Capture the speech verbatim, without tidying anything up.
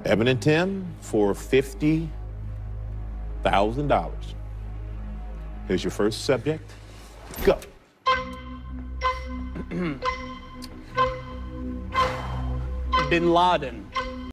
Evan and Tim for fifty thousand dollars. Here's your first subject. Go. Bin Laden.